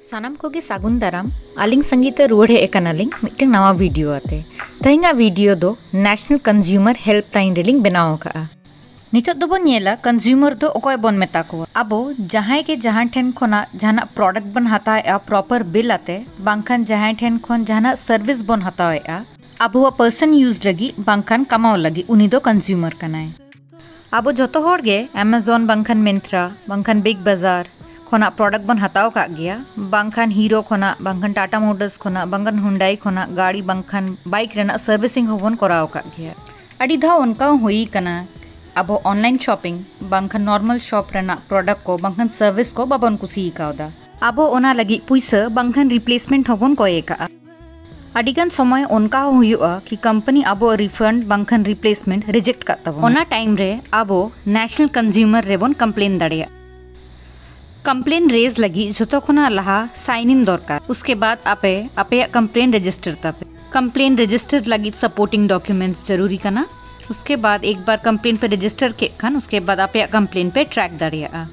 सानाम को सागुन दाराम आलिंग संगीता रुआड़ हे एकानालिंग मिट्टन नवा वीडियो आते तहिंगा वीडियो दो नेशनल कंज्यूमर हेल्पलाइन रेलिंग बनाव का नितोग दो बन नेला कंज्यूमर दो ओकोय बन मेता को आबो जहां के जहां ठेन खोना जहां प्रोडक्ट बन हताया प्रॉपर बिल आते बांखान जहां ठेन खोन जहां सर्विस बन हताया आबो पर्सन यूज लगी बांखान कमाओ लगी उनी दो कंज्यूमर कनाय आबो जतो होड़ गे अमेज़न बांखान मिंत्रा बांखान बिग बाजार खोना प्रोडक्ट बन हताव का गया बांखान हीरो खोना बांखान टाटा मोटर्स खोना बांखान हुंडई खोना गाड़ी बांखान बाइक रेना सर्विसिंग होबन कराव का गया अड़ी धाव उनका हुई कना अब ऑनलाइन शॉपिंग बांखान नॉर्मल शॉप रेना प्रोडक्ट को बांखान सर्विस को बाबन कुसी कावदा अब ओना लगी पुइसा बांखान रिप्लेसमेंट होबन कोये का अडिगन समय उनका हुआ कि कंपनी अब रिफंड बांखान रिप्लेसमेंट रिजेक्ट का तब ओना टाइम रे अब नेशनल कंज्यूमर रेबन कंप्लेन दाड़िया कंप्लेन रेज लगी जो खुना लहा साइन इन दरकार उसके बाद आपे कंप्लेन रजिस्टर तापे कंप्लेन रजिस्टर लगी सपोर्टिंग डॉक्यूमेंट्स जरूरी कना उसके बाद एक बार कंप्लेन पे रजिस्टर के खान उसके बाद आपे कंप्लेन पे ट्रैक दाड़िया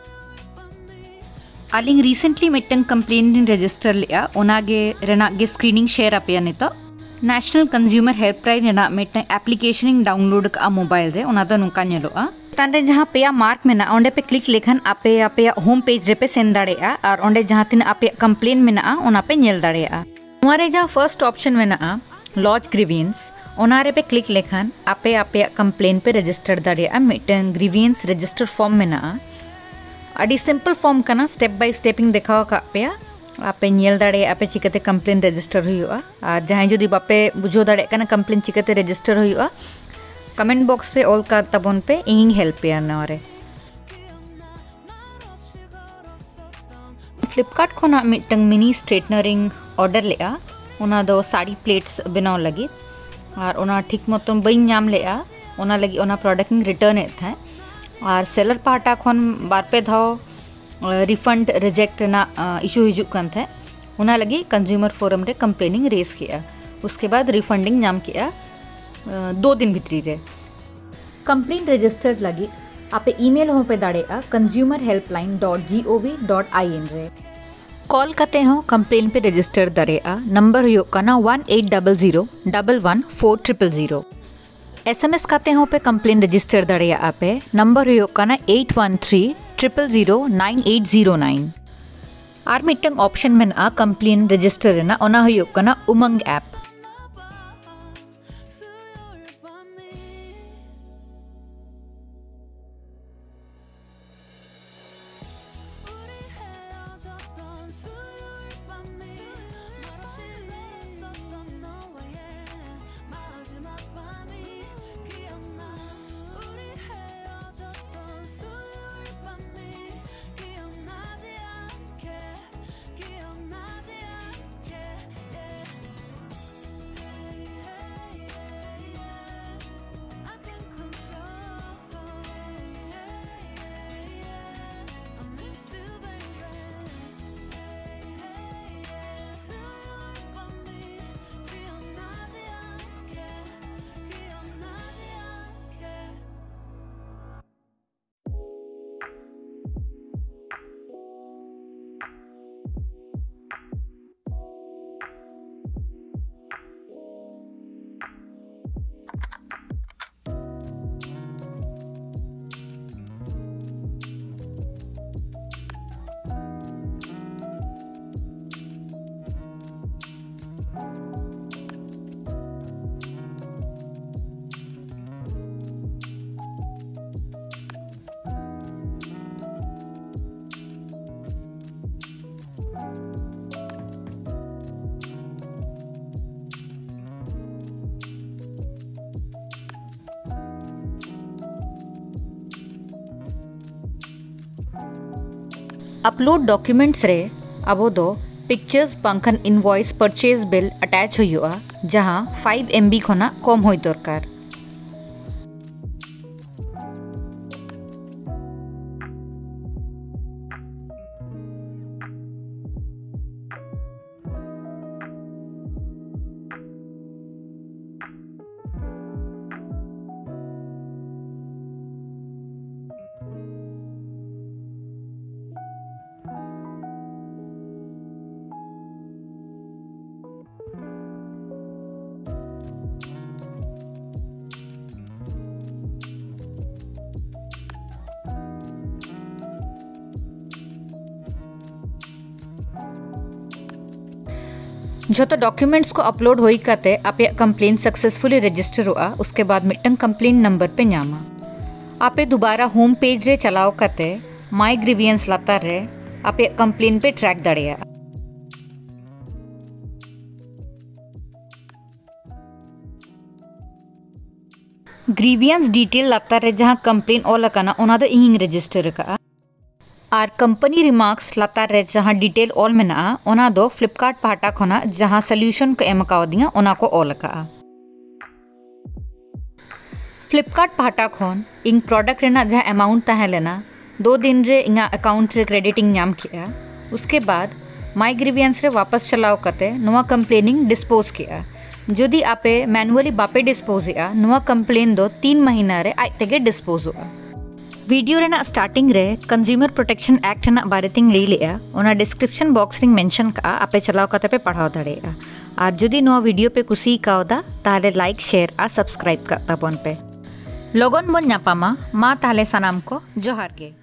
आलिंग रिसेंटली मिट्टन कंप्लेन रजिस्टर लिया ओनागे रेनागे स्क्रीनिंग शेयर आपे नितो नेशनल कंज्यूमर हेल्पलाइन रेना मिट्टन एप्लीकेशन डाउनलोड का मोबाइल रे ओना दो नुका नेलोआ तांडे जहाँ पे मार्क में ओंडे पे क्लिक लेखन आपे होम पेज रे पे सेंड दाड़ेया और ओंडे जहाँ तीन आपे कंप्लेन में ओना पे नेल दाड़ेया हमारे जहाँ फर्स्ट ऑप्शन में लॉज ग्रीवियंस ओना रे पे क्लिक लेखन आपे कंप्लेन पे रजिस्टर दाड़ेया मिट्टन ग्रीवियंस रजिस्टर फॉर्म में अड़ी सिंपल फॉर्म कना स्टेप बाय स्टेपिंग देखाव का आपे नेल दाड़े आपे चिकाते कंप्लेन रजिस्टर हुआ और जहाँ जुदी बापे बुझो दाड़े कना कंप्लेन चिकाते रजिस्टर हुआ कमेंट बॉक्स रे ऑल का तबन पे इंगिंग हेल्प या नरे फ्लिपकार्ट खोना मिट्टंग मिनी स्ट्रेटनरिंग ऑर्डर लेआ ओना दो साड़ी प्लेट्स बनाव लगी और ओना ठीक मतन बई नाम लेआ ओना लगी ओना प्रोडक्ट रिटर्न ए था और सेलर पार्टा खन बार पे धाव रिफंड रिजेक्ट ना इशू हिजुक कन था ओना लगी कंज्यूमर फोरम रे कंप्लेनिंग रेस किया उसके बाद रिफंडिंग नाम किया 2 दिन भितरी रे कंप्लेंट रजिस्टर लगी आपे ईमेल हो पे दाड़ेआ consumerhelpline.gov.in रे कॉल करते हो कंप्लेन पे रजिस्टर दाड़ेआ नंबर हुयो कना 1800111400 एसएमएस करते हो पे कंप्लेन रजिस्टर दाड़ेआ आपे नंबर हुयो कना 8130009809 आर मिट्टंग ऑप्शन में कंप्लेन रजिस्टर ना ओना हुयो कना उमंग ऐप अपलोड डॉक्यूमेंट्स रे अब दो पिक्चर्स बांखान इनवॉइस परचेज बिल अटैच हुआ जहाँ 5 MB खोना कम होई दरकार जो डॉक्यूमेंट्स को अपलोड होई काते आपे कंप्लेन सक्सेसफुली रजिस्टर होआ उसके बाद मिटंग कंप्लेन नंबर पे ᱧᱟᱢᱟ। आपे दोबारा होम पेज रे चलाओ काते माय ग्रीवियंस लातार रे आपे कंप्लेन पे ट्रैक दाड़ेया। ग्रीवियंस डिटेल लातार रे जहां कंप्लेन ऑल अकाना ओना दो इंग रजिस्टर का और कंपनी रिमार्क्स लातार रे जहां डिटेल ऑल मेना ओना दो फ्लिपकार्ट पाटा खना जहां सॉल्यूशन को एम कावदिया ओना को ऑल का। फ्लिपकार्ट पाटा खन इन प्रोडक्ट रेना जहां अमाउंट ताहे लेना 2 दिन रे इंगा अकाउंट रे क्रेडिटिंग नाम किया। उसके बाद माय ग्रीवियंस रे वापस चलाओ कते नोआ कंप्लेनिंग डिस्पोज किया। जदि आपे मैनुअली बापे डिस्पोज या नोआ कंप्लेन दो 3 महीना रे आज तेगे डिस्पोज हुआ। वीडियो रेना स्टार्टिंग रे कंज्यूमर प्रोटेक्शन एक्ट रेना बारेतिंग लई लेया ओना डिस्क्रिप्शन बॉक्स रिंग मेंशन का आपे चलाओ कते पे पढ़ाओ दाड़ेया। और जदि नोआ वीडियो पे कुसी कावदा ताहले लाइक शेयर और सब्सक्राइब का ताबन पे। लोगन बन ᱧᱟᱯᱟᱢᱟ मा ताहले सनाम को जोहार गे।